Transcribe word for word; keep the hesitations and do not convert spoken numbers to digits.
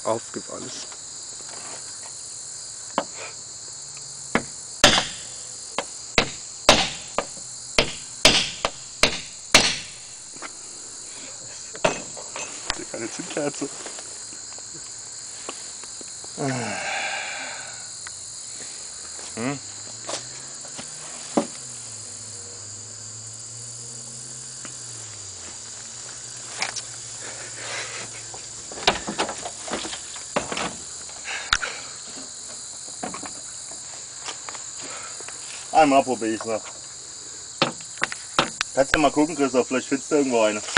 aufgefallen ist. Keine Zündkerze. Hm. Einmal probiere ich es noch. Kannst du mal gucken, Christoph, vielleicht findest du irgendwo eine.